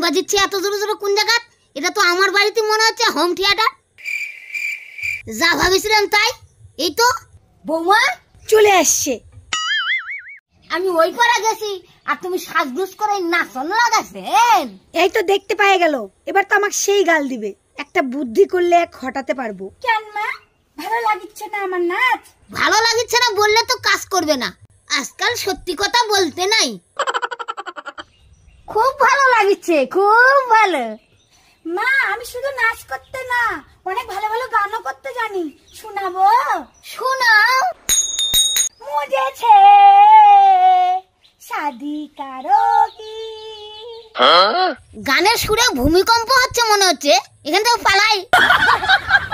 বাজিচ্ছে এত জোরে জোরে কোন জায়গা? এটা তো আমার বাড়িতে মনে হচ্ছে হোম থিয়েটার। যা ভাবিছিলাম তাই। এই তো বৌমা চলে আসছে। আমি ওই পাড়া গেছি আর তুমি সাজগোজ করে নাচন লাগাছেন। এই তো দেখতে পায়ে গেল, এবার তো আমাকে সেই গাল দিবে। একটা বুদ্ধি করলে এক হটাতে পারবো। কেন মা, ভালো লাগিচ্ছে না আমার নাচ? ভালো লাগিচ্ছে না বললে তো কাজ করবে না। আজকাল সত্যি কথা বলতে নাই। খুব ভালো লাগিচ্ছে, খুব ভালো। মা আমি শুধু নাচ করতে না, অনেক ভালো ভালো গানও করতে জানি। শোনাবো? শোনাও। মুঝেছে শাদি কারোগি। গানের সুরে ভূমিকম্প হচ্ছে মনে হচ্ছে, এখান থেকে পালাই।